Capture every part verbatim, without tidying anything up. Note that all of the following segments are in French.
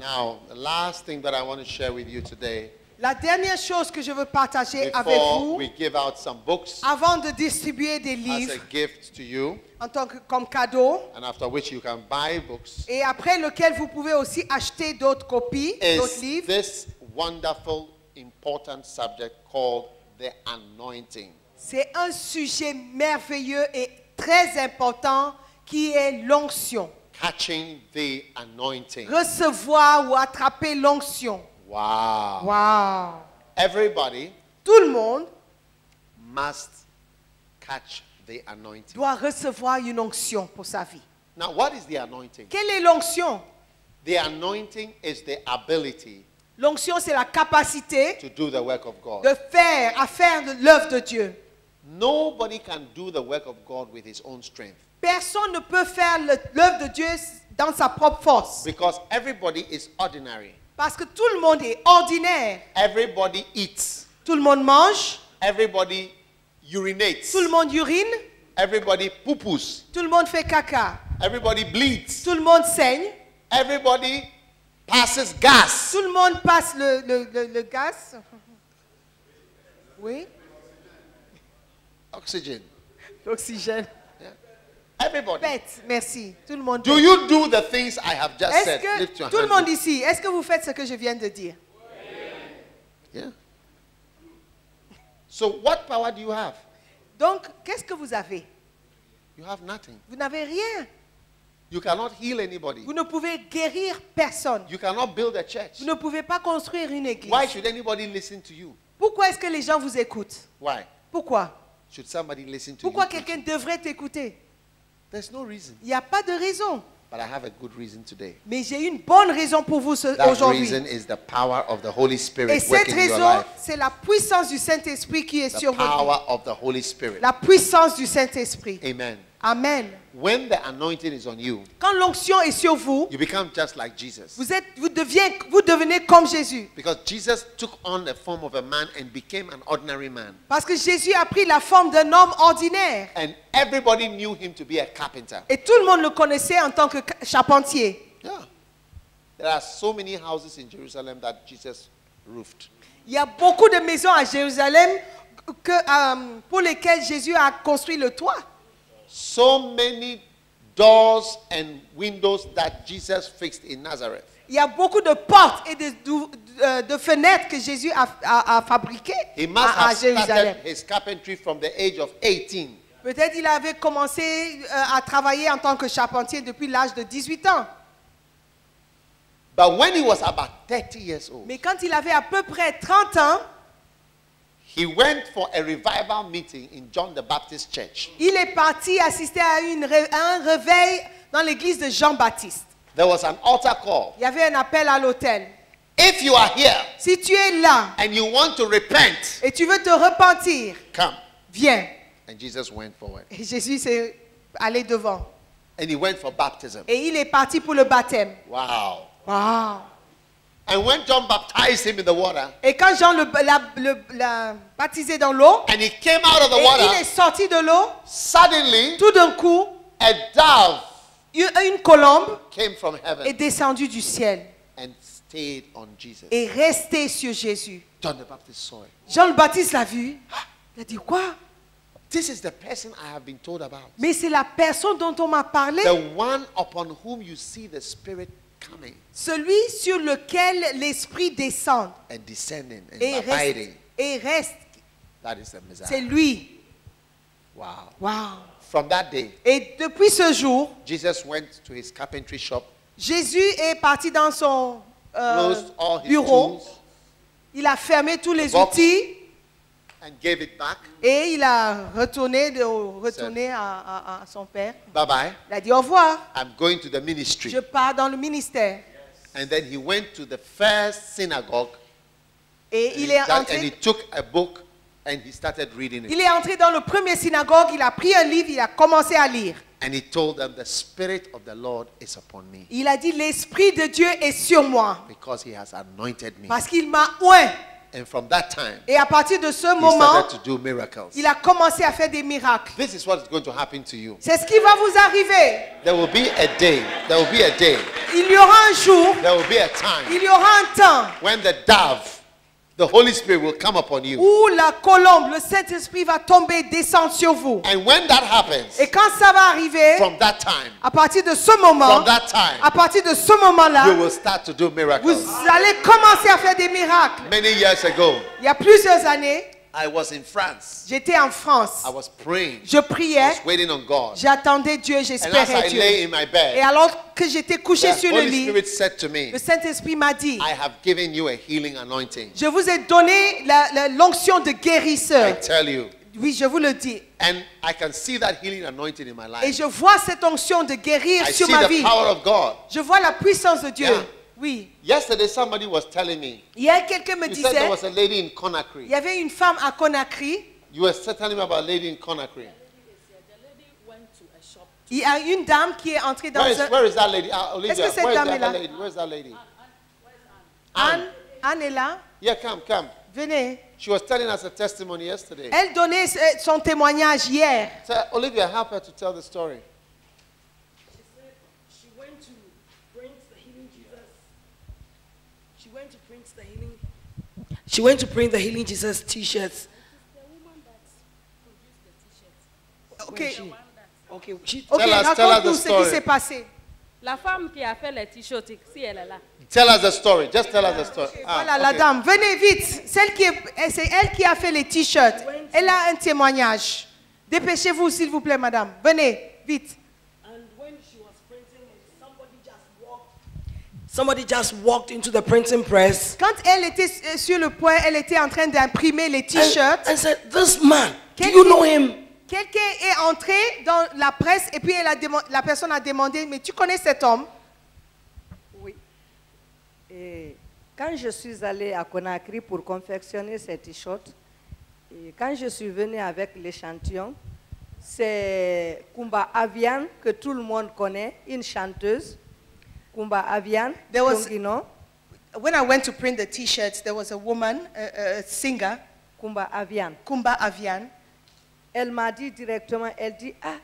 Now, the last thing that I want to share with you today, La dernière chose que je veux partager avec before vous, we give out some books avant de distribuer des as livres a gift to you, en tant que comme cadeau, and after which you can buy books, et après lequel vous pouvez aussi acheter d'autres copies, d'autres is livres, this wonderful, important subject called the anointing. c'est un sujet merveilleux et très important qui est l'onction. Catching the anointing. Recevoir ou attraper l'onction. Wow. Wow. Everybody Tout le monde must catch the anointing. doit recevoir une onction pour sa vie. Now, what is the anointing? Quelle est l'onction? The anointing is the ability L'onction, c'est la capacité to do the work of God. de faire, à faire de l'œuvre de Dieu. Nobody can do the work of God with his own strength, Personne ne peut faire le- l'œuvre de Dieu dans sa propre force. because everybody is ordinary. Parce que tout le monde est ordinaire. Everybody eats. Tout le monde mange, Everybody urinates. tout le monde urine, Everybody poo-poos. tout le monde fait caca, Everybody bleeds. tout le monde saigne, Everybody passes gas. tout le monde passe le, le, le, le gaz. Oui, Oxygen. l'oxygène. Everybody. Faites, merci. Tout le monde Do fait. you do the things I have just Est-ce said? que Lift your tout le hand. monde ici, est-ce que vous faites ce que je viens de dire? Yeah. So what power do you have? Donc, qu'est-ce que vous avez? You have nothing. Vous n'avez rien. You cannot heal anybody. Vous ne pouvez guérir personne. You cannot build a church. Vous ne pouvez pas construire une église. Why should anybody listen to you? Pourquoi est-ce que les gens vous écoutent? Why Pourquoi? should somebody listen to Pourquoi you? quelqu'un devrait t'écouter? There's no reason. Il n'y a pas de raison. But I have a good reason today. Mais j'ai une bonne raison pour vous ce- That aujourd'hui. reason is the power of the Holy Et Spirit cette working in your raison, life. c'est la puissance du Saint-Esprit qui est The sur votre vie. power of the Holy Spirit. La puissance du Saint-Esprit. Amen. Amen. When the anointing is on you, Quand l'onction est sur vous, you become just like Jesus. vous, êtes, vous, deviez- vous devenez comme Jésus. Because Jesus took on the form of a man and became an ordinary man. Parce que Jésus a pris la forme d'un homme ordinaire. And everybody knew him to be a carpenter. Et tout le monde le connaissait en tant que ca- charpentier. Yeah. There are so many houses in Jerusalem that Jesus roofed. Il y a beaucoup de maisons à Jérusalem que, euh, pour lesquelles Jésus a construit le toit. So many doors and windows that Jesus fixed in Nazareth. Il y a beaucoup de portes et de, de- euh, de fenêtres que Jésus a, a, a fabriquées He must à, à have Jérusalem. started his carpentry from the age of eighteen. Peut-être il avait commencé euh, à travailler en tant que charpentier depuis l'âge de dix-huit ans. But when he was about thirty years old, Mais quand il avait à peu près trente ans, he went for a revival meeting in John the Baptist Church. il est parti assister à, une, ré- à un réveil dans l'église de Jean-Baptiste. There was an altar call. Il y avait un appel à l'autel. If you are here Si tu es là and you want to repent, et tu veux te repentir, come. viens. And Jesus went forward. Et Jésus s'est allé devant. And he went for baptism. Et il est parti pour le baptême. Wow. Wow. And when John baptized him in the water, Et quand Jean le- l'a le- l'a baptisé dans l'eau, and he came out of the et il water, est sorti de l'eau, suddenly tout d'un coup, a dove une, une colombe came from est heaven descendue du ciel and stayed on Jesus. et resté sur Jésus. John the Baptist saw it. Jean le Baptiste l'a vu. Il a dit quoi? This is the person I have been told about. Mais c'est la personne dont on m'a parlé, The one upon whom you see the Spirit coming celui sur lequel l'Esprit descend and descending and et reste. abiding. Et reste. That is the C'est Messiah. lui. Wow. Wow. From that day, Et depuis ce jour, Jesus went to his carpentry shop, Jésus est parti dans son euh, closed all his bureau. tools, Il a fermé tous les box. outils and gave it back. et il a retourné, de, retourné à, à- à son père. Bye bye. Il a dit au revoir. I'm going to the ministry. Je pars dans le ministère. And then he went to the first synagogue. Et And il he, est, got- and he entré, took a book and he started reading it. il est entré dans le premier synagogue, il a pris un livre, il a commencé à lire. And he told them, the Spirit of the Lord is upon me Il a dit, l'Esprit de Dieu est sur moi because he has anointed me. parce qu'il m'a oint. And from that time, Et à partir de ce he moment, started to do miracles. il a commencé à faire des miracles. This is what is going to happen to you. C'est ce qui va vous arriver. There will be a day, there will be a day, Il y aura un jour, there will be a time il y aura un temps when the dove, the Holy Spirit, will come upon you. où la colombe, le Saint-Esprit va tomber, descendre sur vous. And when that happens, Et quand ça va arriver, from that time, à partir de ce moment, from that time, à partir de ce you moment-là, will start to do vous miracles. allez commencer à faire des miracles. Many years ago, Il y a plusieurs années, I was in France. j'étais en France. I was praying. Je I priais, was waiting on God. j'attendais Dieu, And as j'espérais I Dieu. lay in my Et bed, alors que j'étais couché the sur le Holy lit, Spirit said to me, le Saint-Esprit m'a dit, I have given you a healing anointing. je vous ai donné la- la- l'onction de I guérisseur. tell you. Oui, je vous le dis. And I can see that healing anointing in my Et life. je vois cette onction de guérir I sur see ma the vie. power of God. Je vois la puissance de Dieu. Yeah. Oui. Yesterday, somebody was telling me, Hier, quelqu'un me you said there disait, was a lady in il Conakry. y avait une femme à Conakry. You were telling me about a lady in Conakry. Il y a une dame qui est entrée dans Where is, un... where is that lady? Uh, Olivia, Est-ce que cette where is dame that est là? lady? Where is that lady? Anne, Anne est là. Yeah, come, come. Venez. She was telling us a testimony yesterday. Elle donnait euh, son témoignage hier. So, Olivia, help her to tell the story. She went to Prince the Healing Jesus. She went to Prince the Healing. She went to print the Healing Jesus T-shirts. Ok. Where is she? Okay. She, Ok, Tell us- tell us raconte-nous the ce qui story. s'est passé. La femme qui a fait les t-shirts, si elle est là. Tell us the story. Just tell us the story. Ah, Voilà la okay. dame. Venez vite. Celle qui est, c'est elle qui a fait les t-shirts. Elle a un témoignage. Dépêchez-vous, s'il vous plaît, madame. Venez, vite. and when she was printing, somebody just walked. Somebody just walked into the printing press Quand elle était euh, sur le point, elle était en train d'imprimer les and, t-shirts. and said, "This man, do Quel- you know him?" Quelqu'un est entré dans la presse et puis elle a démo- la personne a demandé, mais tu connais cet homme? Oui. Et quand je suis allée à Conakry pour confectionner ces t-shirts, et quand je suis venue avec l'échantillon, c'est Kumba Avian, que tout le monde connaît, une chanteuse. Kumba Avian, There was- Tongino, When I went to print the t-shirts, there was a woman, a, a singer, Kumba Avian. Kumba Avian. Elle m'a dit directement, elle dit, ah,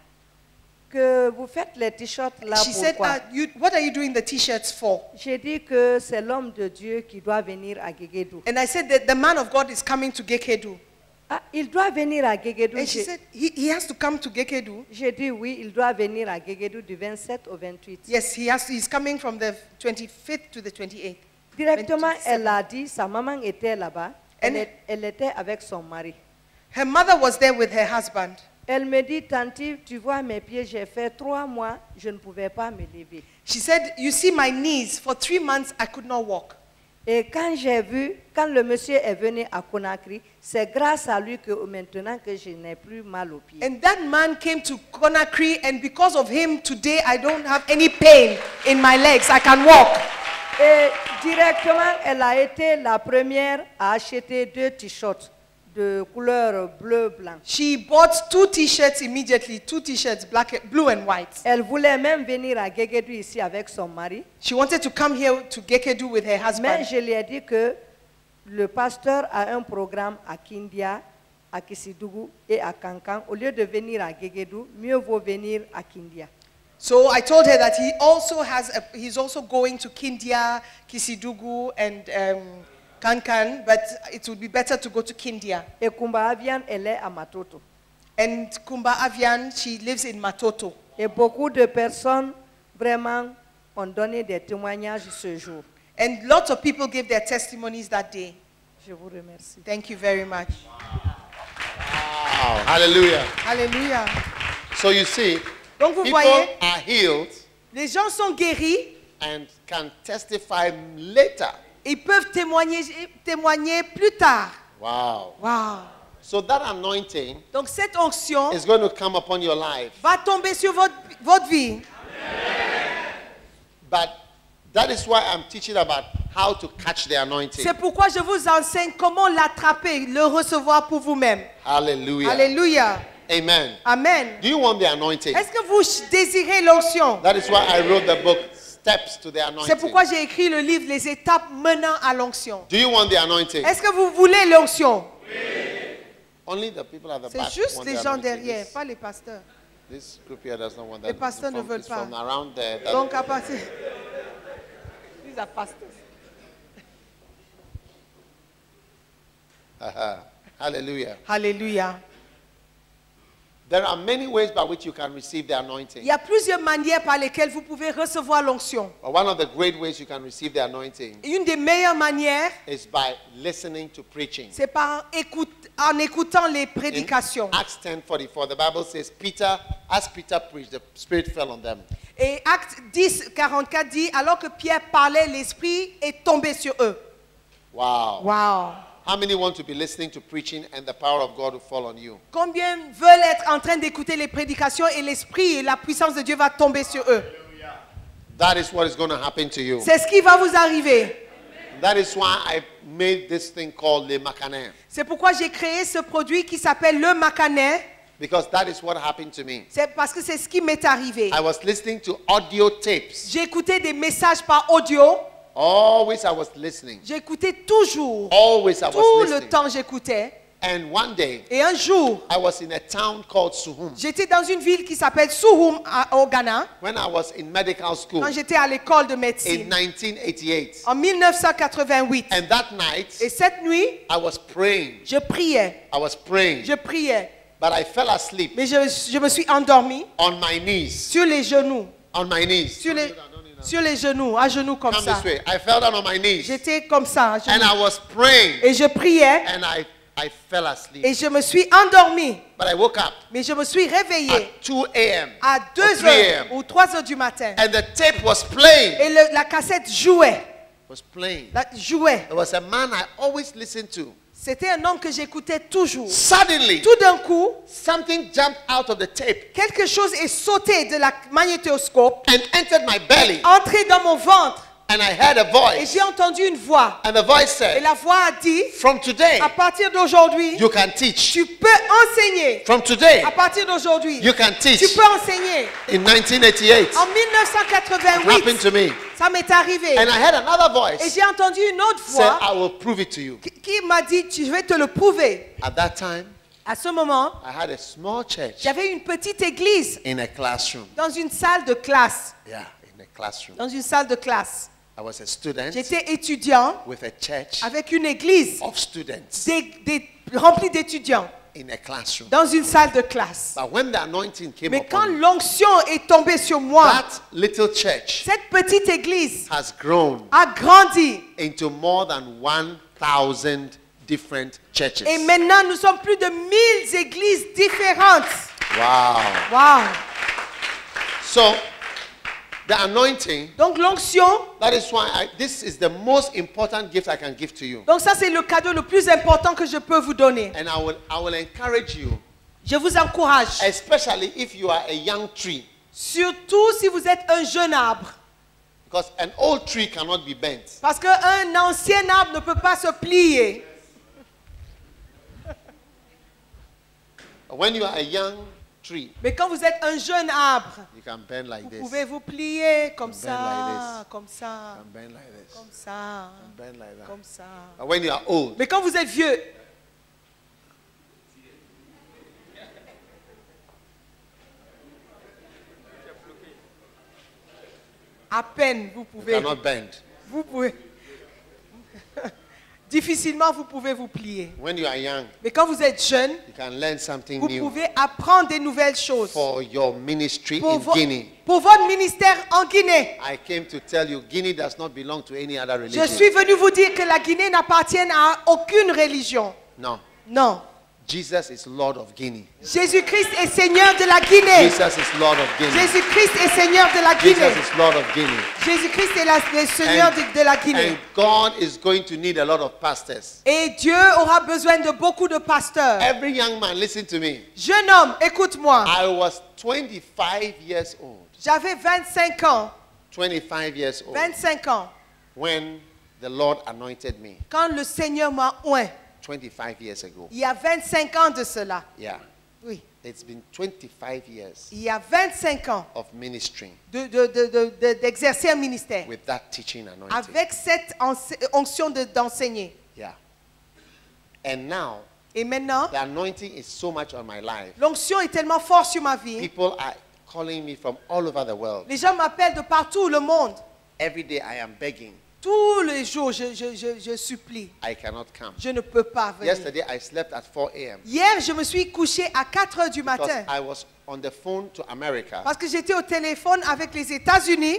que vous faites les t-shirts là, She said, pourquoi? uh, you, what are you doing the t-shirts for? J'ai dit que c'est l'homme de Dieu qui doit venir à Guéguédou. And I said that the man of God is coming to Gekedu. Ah, il doit venir à Guéguédou. And she J'ai- said, he, he has to come to Gekedu. J'ai dit oui, il doit venir à Guéguédou du vingt-sept au vingt-huit. Yes, he has. He's coming from the twenty-fifth to the twenty-eighth. Directement, vingt-sept. elle a dit, sa maman était là-bas, elle, And- est- elle était avec son mari. Her mother was there with her husband. Elle me dit, Tanti, tu vois mes pieds, j'ai fait trois mois, je ne pouvais pas me lever. She said, you see my knees, for three months I could not walk. Et quand j'ai vu, quand le monsieur est venu à Conakry, c'est grâce à lui que maintenant que je n'ai plus mal aux pieds. And that man came to Conakry, and because of him, today I don't have any pain in my legs. I can walk. Et directement, elle a été la première à acheter deux t-shirts de couleur bleu-blanc. She bought two t-shirts immediately, two t-shirts, black, blue and white. Elle voulait même venir à Guéguédou ici avec son mari. She wanted to come here to Gekedu with her Mais husband. je lui ai dit que le pasteur a un programme à Kindia, à Kisidougou et à Kankan. Au lieu de venir à Guéguédou, mieux vaut venir à Kindia. So I told her that he also has, a, he's also going to Kindia, Kisidugu, and um, Kankan, but it would be better to go to Kindia. Et Kumba Avian, elle est à Matoto. And Kumba Avian, she lives in Matoto. Et beaucoup de personnes vraiment ont donné des témoignages ce jour. And lots of people gave their testimonies that day. Je vous remercie. Thank you very much. Wow. Hallelujah. Hallelujah. So you see, Donc vous people voyez, are healed les gens sont guéris, and can testify later. ils peuvent témoigner, témoigner plus tard. Wow. Wow. So that anointing Donc cette onction is going to come upon your life. va tomber sur votre, votre vie. But that is why I'm teaching about how to catch the anointing. C'est pourquoi je vous enseigne comment l'attraper, le recevoir pour vous-même. Hallelujah. Alléluia. Amen. Amen. Do you want the anointing? Est-ce que vous désirez l'onction? That is why I wrote the book, steps to the C'est anointing. pourquoi j'ai écrit le livre Les étapes menant à l'onction. Do you want the anointing? Est-ce que vous voulez l'onction? Only the people at the C'est back juste want les the gens anointing. derrière, This, pas les pasteurs. this group here does not want that. Les pasteurs It's ne from, veulent it's pas. from around there. that- Donc à partir... These are pastors. Hallelujah. Alléluia. There are many ways by which you can receive the Il anointing. y a plusieurs manières par lesquelles vous pouvez recevoir l'onction. But one of the great ways you can receive the anointing Une des meilleures manières, is by listening to preaching. c'est par écoute, en écoutant les In prédications. Acts ten forty-four, the Bible says, Peter, as Peter preached, the Spirit fell on them. Et Acte dix, quarante-quatre dit, alors que Pierre parlait, l'Esprit est tombé sur eux. Wow. Wow. How many want to be listening to preaching and the power of God will fall on you? Combien veulent être en train d'écouter les prédications et l'Esprit et la puissance de Dieu va tomber sur eux? That is what is going to happen to you. C'est ce qui va vous arriver. That is why I made this thing called Le Macané. C'est pourquoi j'ai créé ce produit qui s'appelle le Macané. Because that is what happened to me. C'est parce que c'est ce qui m'est arrivé. I was listening to audio tapes. J'ai écouté des messages par audio. Always I was listening. J'écoutais toujours. Always I was Tout le listening. temps j'écoutais. And one day, Et un jour, I was in a town called Suhum. j'étais dans une ville qui s'appelle Suhum à- au Ghana. When I was in medical school Quand j'étais à l'école de in médecine. nineteen eighty-eight. En mille neuf cent quatre-vingt-huit. And that night, Et cette nuit, I was praying. je priais. I was praying. Je priais. But I fell asleep Mais je, je me suis endormi on my knees. sur les genoux. On my knees. Sur les, sur les genoux, à genoux comme Come ça. this way. I fell down on my knees. J'étais comme ça, à genoux. And I was praying. Et je priais And I, I fell asleep. et je me suis endormi. But I woke up Mais je me suis réveillé at two a m à or deux three a heures m ou trois heures du matin. And the tape was playing. Et le- la cassette jouait. Was playing. La- jouait. There was a man I always listened to. C'était un homme que j'écoutais toujours. Suddenly, Tout d'un coup, something jumped out of the tape quelque chose est sauté de la magnétoscope, and entered my belly. entré dans mon ventre. And I heard a Et voice. j'ai entendu une voix. And the voice Et said, la voix a dit, from today, à partir d'aujourd'hui, you can teach. tu peux enseigner. From today, À partir d'aujourd'hui, you can tu teach. peux enseigner. In nineteen eighty-eight, En mille neuf cent it happened quatre-vingt-huit, to me. ça m'est arrivé. And I heard another Et voice j'ai entendu une autre say, voix I will prove it to you. qui, qui m'a dit, je vais te le prouver. At that time, À ce moment, I had a small church j'avais une petite église in a classroom. dans une salle de classe. Yeah, in a classroom. Dans une salle de classe. I was a student J'étais étudiant with a church avec une église of students des- des- remplie d'étudiants in a classroom. dans une salle de classe. But when the anointing came Mais quand upon me, l'onction est tombée sur moi, that little church cette petite église has grown a grandi. into more than one thousand different churches. Et maintenant, nous sommes plus de mille églises différentes. Wow. Wow. So, the anointing, Donc l'onction, that is why I, this is the most important gift I can give to you. donc ça c'est le cadeau le plus important que je peux vous donner. And I will, I will encourage you, Je vous encourage, especially if you are a young tree, surtout si vous êtes un jeune arbre. because an old tree cannot be bent. Parce qu'un ancien arbre ne peut pas se plier. When you are a young tree, Mais quand vous êtes un jeune arbre, you can bend like vous this. pouvez vous plier comme Bend ça, like comme ça, You can bend like this. comme ça, Bend like that. comme ça. But when you are old, Mais quand vous êtes vieux, à peine vous you pouvez, cannot bend. vous pouvez, difficilement vous pouvez vous plier. When you are young, Mais quand vous êtes jeune, you can learn something vous new pouvez apprendre des nouvelles choses for your ministry pour, in vo- Guinea. pour votre ministère en Guinée. I came to tell you, Guinea does not belong to any other Je religion. suis venu vous dire que la Guinée n'appartient à aucune religion. No. Non. Jesus is Lord of Guinea. Jésus-Christ est Seigneur de la Guinée. Jesus is Lord of Guinea. Jésus-Christ est Seigneur de la Guinée. Jesus is Lord of Guinea. Jésus-Christ est la- le Seigneur And- de, de la Guinée. And God is going to need a lot of pastors. Et Dieu aura besoin de beaucoup de pasteurs. Every young man, listen to me. Jeune homme, écoute-moi. I was twenty-five years old. J'avais vingt-cinq ans. twenty-five years old vingt-cinq ans. when the Lord anointed me. Quand le Seigneur m'a oint. twenty-five years ago. Il y a vingt-cinq ans de cela. Yeah. Oui. It's been twenty-five years Il y a vingt-cinq ans of ministering de- de- de- de- de- d'exercer un ministère with that teaching anointing. avec cette ense- onction de- d'enseigner. Yeah. And now, Et maintenant, the anointing is so much on my life. l'onction est tellement forte sur ma vie. People are calling me from all over the world. Les gens m'appellent de partout le monde. Every day I am begging. Tous les jours, je, je- je- je supplie. I cannot come. Je ne peux pas venir. Yesterday I slept at four a m Hier, je me suis couché à quatre heures du because matin I was on the phone to America parce que j'étais au téléphone avec les États-Unis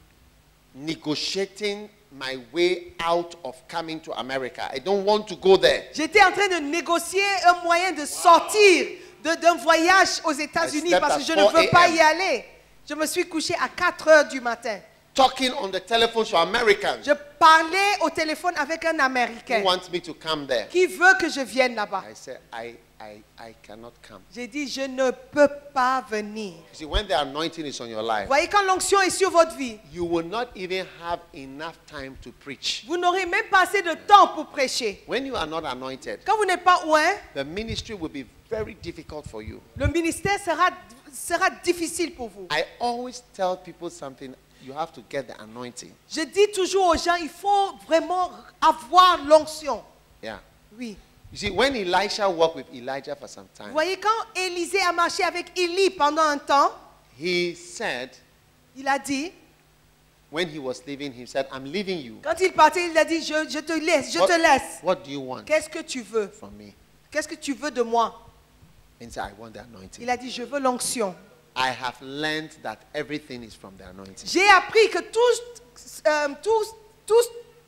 negotiating my way out of coming to America. I don't want to go there. J'étais en train de négocier un moyen de sortir de- d'un voyage aux États-Unis slept parce at que je ne four veux pas a m y aller. Je me suis couché à quatre heures du matin. Talking on the telephone to Americans Je parlais au téléphone avec un who Américain want me to come there. qui veut que je vienne là-bas. I said, I, I, I cannot come. J'ai dit, je ne peux pas venir. You see, when the anointing is on your life, Voyez, quand l'onction est sur votre vie, you will not even have enough time to preach. vous n'aurez même pas assez de temps pour prêcher. When you are not anointed, Quand vous n'êtes pas loin, the ministry will be very difficult for you. le ministère sera, sera difficile pour vous. I always tell people something. You have to get the anointing. Je dis toujours aux gens, il faut vraiment avoir l'onction. Yeah. Oui. You see, when Elisha walked with Elijah for some Vous time, voyez, quand Élisée a marché avec Élie pendant un temps, he said, il a dit, when he was leaving, he said, I'm leaving you. quand il partait, il a dit, je, je te laisse, je What, te laisse. what do you want Qu'est-ce que tu veux? from me? Qu'est-ce que tu veux de moi? And he said, I want the anointing. Il a dit, je veux l'onction. I have learned that everything is from the anointing. J'ai appris que tout, euh, tout, tout,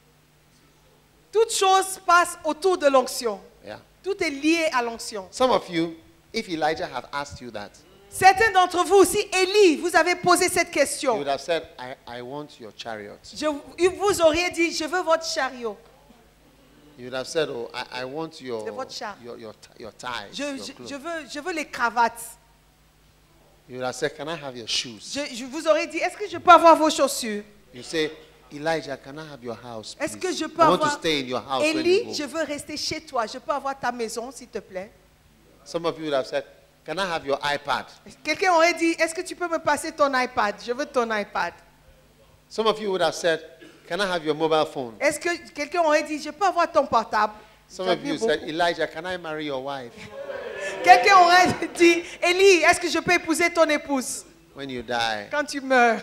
toute chose passe autour de l'onction. Yeah. Tout est lié à l'onction. Some of you, if Elijah had asked you that, Certains d'entre vous, si Élie vous avez posé cette you question, would have said, I, I want your chariot. je, vous auriez dit, je veux votre chariot. You would have said, oh, I, I want your, C'est votre char. your, your, your ties, Je, your je, clothes. je veux, je veux les cravates. You would have said, can I have your shoes? Je, je vous aurais dit, est-ce que je peux avoir vos chaussures? You say, Elijah, can I have your house, Est-ce que please? je peux I want to avoir... stay in your house when you Élie, go. je veux rester chez toi. Je peux avoir ta maison, s'il te plaît? Some of you would have said, can I have your iPad? Quelqu'un aurait dit, est-ce que tu peux me passer ton iPad? Je veux ton iPad. Some of you would have said, can I have your mobile phone? Est-ce que quelqu'un aurait dit, je peux avoir ton portable? Some of J'avais you beaucoup. said, Elijah, can I marry your wife? Quelqu'un aurait dit, Élie, est-ce que je peux épouser ton épouse When you die. quand tu meurs?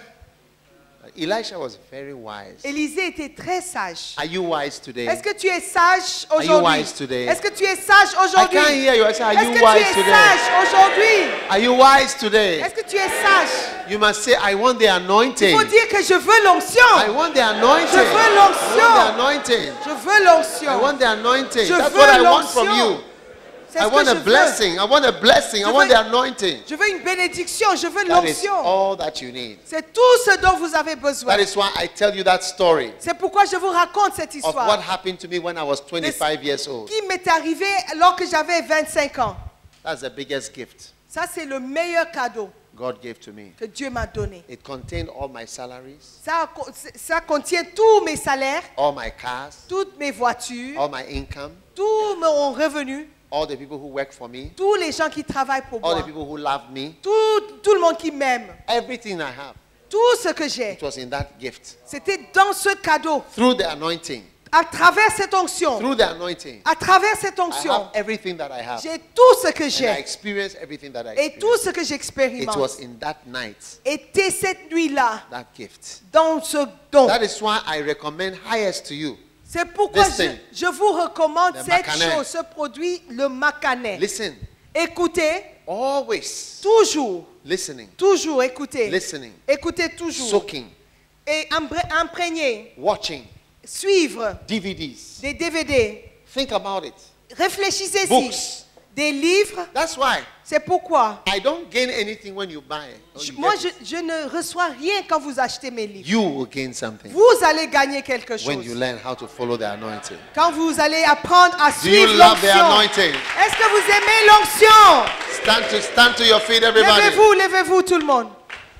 Elisha was very wise. Élisée était très sage. Are you wise today? Est-ce que tu es sage you aujourd'hui? wise today? Est-ce que tu es sage I aujourd'hui? can't hear you. I say, are Est-ce you que tu wise es today? sage aujourd'hui? Are you wise today? Est-ce que tu es sage? You must say, I want the Il anointing. faut dire que je veux I l'onction. want the anointing. Je veux I l'onction. want the anointing. Je veux I l'onction. want the anointing. Je That's veux what I want from l'onction. you. C'est I ce que want je a veux. blessing. I want a blessing. I Je want veux- the anointing. Je veux une bénédiction. Je veux That is l'onction. all that you need. C'est tout ce dont vous avez besoin. That is why I tell you that story C'est pourquoi je vous raconte cette of what histoire happened to me when I was twenty-five years old. qui m'est arrivée alors que j'avais vingt-cinq ans. That's the biggest gift Ça, c'est le meilleur cadeau God gave to me. que Dieu m'a donné. It contained all my salaries, Ça, ça contient tous mes salaires, all my cars, toutes mes voitures, all my income, tout mon revenu, all the people who work for me, tous les gens qui travaillent pour all moi, the people who love me, tout, tout le monde qui m'aime, everything I have. tout ce que j'ai. It was in that gift. C'était dans ce cadeau, Through the anointing. à travers cette onction, Through the anointing. à travers cette I onction, have everything that I have. j'ai tout ce que And I j'ai. experienced everything that I Et tout experienced. ce que It j'expérimente was in that night, était cette nuit-là, that gift. dans ce don. That is why I recommend highest to you. C'est pourquoi je, Listen. je vous recommande Le cette macanet. chose, ce produit, le macanet. Listen. Écoutez, Always toujours, listening, toujours écoutez. listening, Écoutez toujours. soaking, Et impré- imprégner, watching, suivre D V Ds. des D V D. Think about it. Réfléchissez-y. Books. Des livres. That's why C'est pourquoi. I don't gain anything when you buy. Or je- you moi, get je, it. je ne reçois rien quand vous achetez mes livres. You will gain something Vous allez gagner quelque when you chose. learn how to follow the anointing. Quand vous allez apprendre à Do you suivre love the l'onction. anointing? Est-ce que vous aimez l'onction? Stand to stand to your feet, everybody. Levez-vous, levez-vous tout le monde.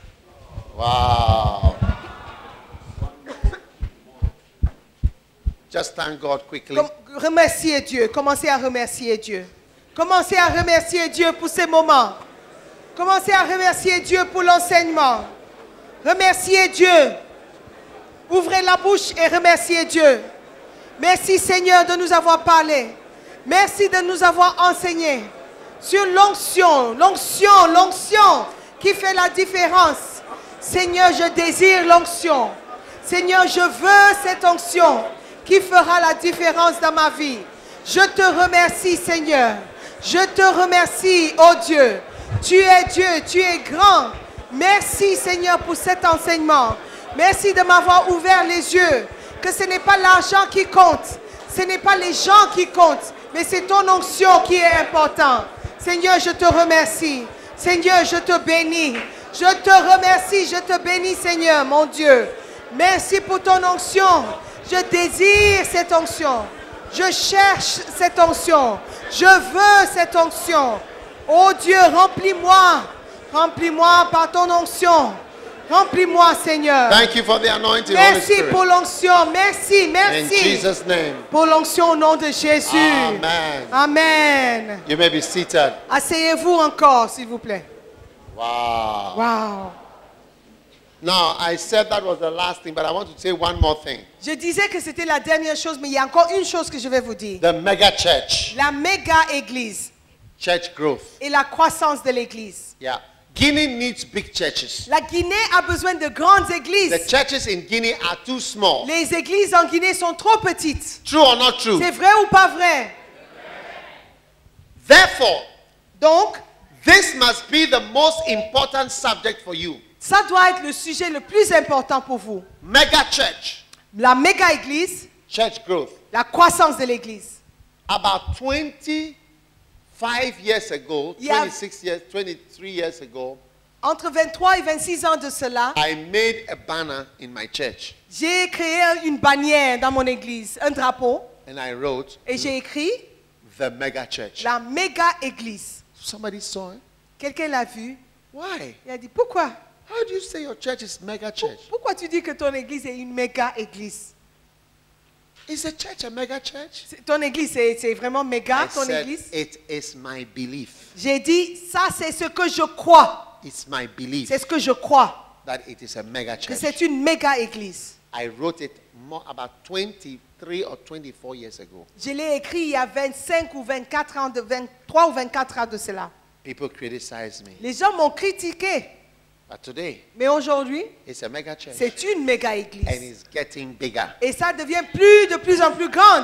Wow. Just thank God quickly. Com- remerciez Dieu. Commencez à remercier Dieu. Commencez à remercier Dieu pour ces moments. Commencez à remercier Dieu pour l'enseignement. Remerciez Dieu. Ouvrez la bouche et remerciez Dieu. Merci Seigneur de nous avoir parlé. Merci de nous avoir enseigné sur l'onction, l'onction, l'onction qui fait la différence. Seigneur, je désire l'onction. Seigneur, je veux cette onction qui fera la différence dans ma vie. Je te remercie, Seigneur. Je te remercie, oh Dieu. Tu es Dieu, tu es grand. Merci, Seigneur, pour cet enseignement. Merci de m'avoir ouvert les yeux. Que ce n'est pas l'argent qui compte. Ce n'est pas les gens qui comptent. Mais c'est ton onction qui est important. Seigneur, je te remercie. Seigneur, je te bénis. Je te remercie, je te bénis, Seigneur, mon Dieu. Merci pour ton onction. Je désire cette onction. Je cherche cette onction. Je veux cette onction. Oh Dieu, remplis-moi. Remplis-moi par ton onction. Remplis-moi, Seigneur. Thank you for the anointing, Holy Merci Spirit. pour l'onction. Merci, In merci. Jesus' name. Pour l'onction au nom de Jésus. Amen. Amen. You may be seated. Asseyez-vous encore, s'il vous plaît. Wow. Wow. Now, I said that was the last thing, but I want to say one more thing. Je disais que c'était la dernière chose, mais il y a encore une chose que je vais vous dire. The mega church. La méga église Church growth. et la croissance de l'église. Yeah. Guinea needs big churches. La Guinée a besoin de grandes The églises. churches in Guinea are too small. Les églises en Guinée sont trop petites. True or not true? C'est vrai ou pas vrai? Therefore, Donc, this must be the most important subject for you. ça doit être le sujet le plus important pour vous. Mega church. La méga église, Church growth. la croissance de l'église. About twenty-five years ago, Yeah. twenty-six years, twenty-three years ago, Entre vingt-trois et vingt-six ans de cela, I made a banner in my church j'ai créé une bannière dans mon église, un drapeau, and I wrote et j'ai écrit the mega church. la méga église. Somebody saw it. Quelqu'un l'a vu, Why? il a dit pourquoi? How do you say your church is mega church? Pourquoi tu dis que ton église est une méga église? Is a church a mega church? C'est- Ton église, c'est c'est vraiment méga, I ton said, église? it is my belief. J'ai dit, ça c'est ce que je crois. It's my belief C'est ce que je crois, that it is a mega que church. c'est une méga église. I wrote it more, about twenty-three or twenty-four years ago. Je l'ai écrit il y a vingt-cinq ou vingt-quatre ans, de vingt-trois ou vingt-quatre ans de cela. People criticized me. Les gens m'ont critiqué, But today, mais aujourd'hui, it's a mega church. c'est une méga And église. it's getting bigger. Et ça devient plus de plus en plus grande.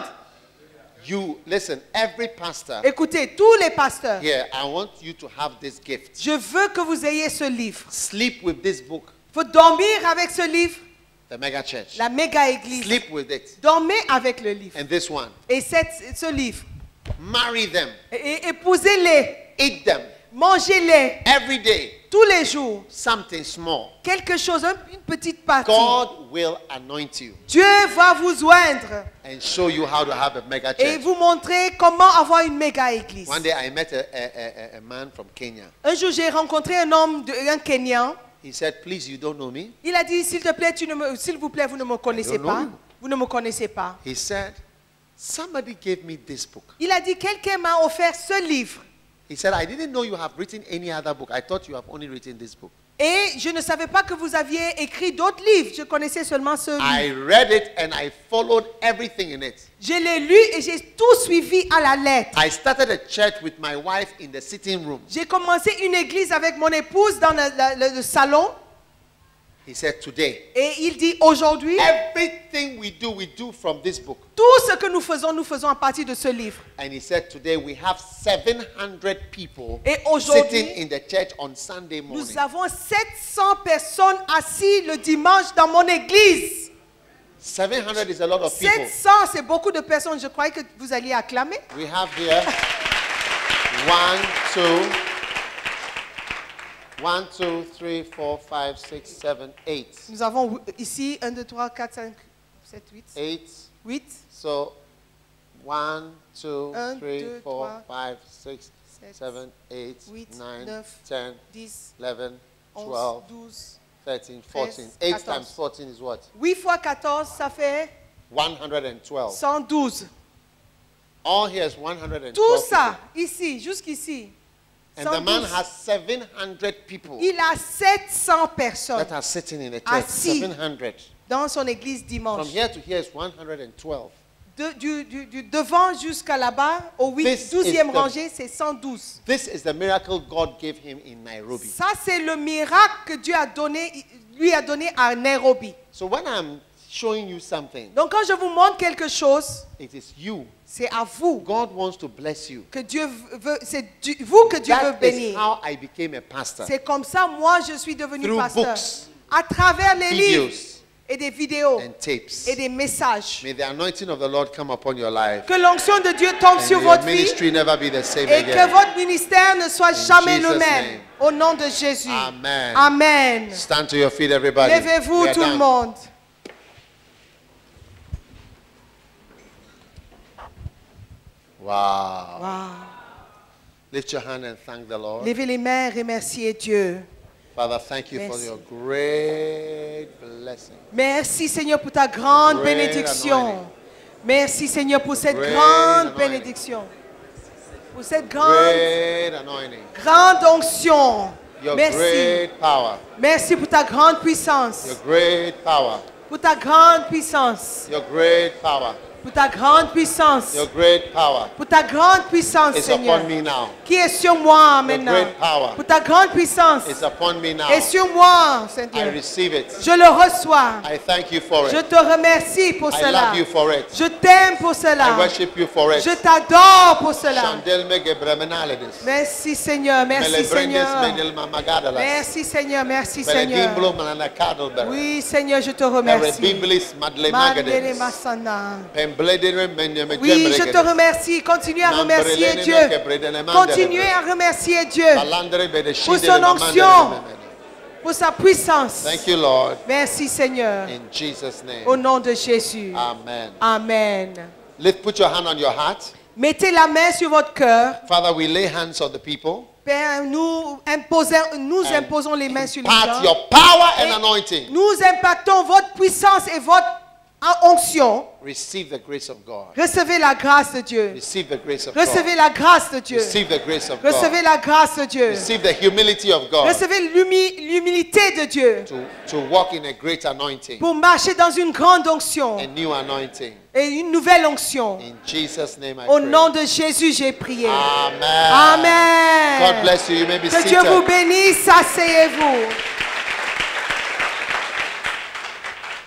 You, listen, every pastor Écoutez, tous les pasteurs, here, I want you to have this gift. je veux que vous ayez ce livre. Sleep with this book, Il faut dormir avec ce livre, the mega church. la méga église. Sleep with it. Dormez avec le livre. And this one. Et cette- ce livre, Marry them. et- et épousez-les, Eat them. mangez-les Every day. tous les jours. Something small. Quelque chose, un- une petite partie. God will anoint you Dieu va vous oindre and show you how to have a mega et church. vous montrer comment avoir une méga église. One day I met a, a, a, a man from Kenya. Un jour, j'ai rencontré un homme, de, un Kenyan. He said, please, you don't know me. Il a dit, s'il te plaît, tu ne me- s'il vous plaît, vous ne me connaissez don't pas. know you. Vous ne me connaissez pas. He said, somebody gave me this book. Il a dit, quelqu'un m'a offert ce livre. He said, I didn't know you have written any other book. I thought you have only written this book. Et je ne savais pas que vous aviez écrit d'autres livres. Je connaissais seulement ce livre. I read it and I followed everything in it. Je l'ai lu et j'ai tout suivi à la lettre. I started a church with my wife in the sitting room. J'ai commencé une église avec mon épouse dans le, le- le salon. He said, today, Et il dit, aujourd'hui, everything we do, we do from this book. tout ce que nous faisons, nous faisons à partir de ce livre. And he said, today we have seven hundred people Et aujourd'hui, sitting in the church on Sunday morning. Nous avons sept cents personnes assises le dimanche dans mon église. seven hundred is a lot of people. sept cents, c'est beaucoup de personnes. Je croyais que vous alliez acclamer. We have here one, two, one, two, three, four, five, six, seven, eight. Nous avons ici un, deux, trois, quatre, cinq, sept, huit. Eight. huit, So one, two, Un, three, deux, four, trois, five, six, sept, seven, eight, huit, nine, neuf, ten, dix, eleven, onze, twelve, douze. thirteen, fourteen. Eight times fourteen is what? huit fois quatorze, ça fait one hundred twelve. cent douze. All here is one hundred twelve Tout ça, people. ici, jusqu'ici. And the man cent douze. has seven hundred people Il a sept cents personnes that are sitting in the church. Assis. seven hundred. dans son église From dimanche. here to here is one hundred twelve. De- du, du- du devant jusqu'à là-bas, au This douzième is the- rangée, c'est cent douze. This is the miracle God gave him in Nairobi. Ça, c'est le miracle que Dieu a donné, lui a donné à Nairobi. So when I'm showing you something, Donc, quand je vous montre quelque chose, it is you. c'est à vous God wants to bless you. que Dieu veut, c'est du- vous que Dieu veut That is bénir. how I became a pastor. C'est comme ça, moi, je suis devenu Through pasteur. books, À travers les livres videos, et des vidéos and tapes. et des messages. May the anointing of the Lord come upon your life. Que l'onction de Dieu tombe And sur may your votre vie ministry never be the same et que again. votre ministère ne soit jamais le Jesus' même. name. Au nom de Jésus. Amen. Amen. Stand to your feet, everybody. Levez-vous We are tout le done. monde. Wow. Wow. Lift your hand and thank the Lord. Levez les mains, remerciez Dieu. Father, thank you for Merci. your great blessing. Merci Seigneur pour ta grande Great bénédiction. anointing. Merci Seigneur pour cette Great grande anointing. bénédiction. Pour cette grande, Great anointing. grande onction. Your Merci. great power. Merci pour ta grande puissance. Your great power. Pour ta grande puissance. Your great power. Pour ta grande puissance. Your great power Pour ta grande puissance, is Seigneur. upon me now. Qui est sur moi Your maintenant. great power Pour ta grande puissance. is upon me now. Et sur moi, I Seigneur. receive it. Je le reçois. I thank you for Je it. te remercie pour I cela. love you for it. Je t'aime pour I cela. worship you for it. Je t'adore pour cela. Shandel mege bremenalides. Merci Seigneur, merci Mele brindis Seigneur. menil mamagadalas. Merci Seigneur, merci Mele Seigneur. gimblo malana kadalber. Oui Seigneur, je te Mere remercie. biblis madle Mandele magades. masana. Pembledere menye me Oui, je te gemregades. remercie. Continuez à remercier Nambrelene Dieu. meke bredene mandele. Continuez à remercier Dieu Balandre bede pour shidele son mamandele onction, memene. pour sa puissance. Thank you, Lord. Merci Seigneur. In Jesus' name. Au nom de Jésus. Amen. Amen. Let's put your hand on your heart. Mettez la main sur votre cœur. Father, we lay hands on the people. Père, nous imposons, nous And imposons les mains sur les Part gens. your power and Et anointing. nous impactons votre puissance et votre onction. Receive the grace of God. Recevez la grâce de Dieu. Receive the grace of Recevez God. la grâce de Dieu. Receive the grace of Recevez God. la grâce de Dieu. Receive the humility of God Recevez l'humi- l'humilité de Dieu to, to walk in a great anointing, pour marcher dans une grande onction a new anointing. et une nouvelle onction. In Jesus' name I Au pray. nom de Jésus, j'ai prié. Amen. Amen. God bless you. You may be Que Dieu vous seated. bénisse. Asseyez-vous.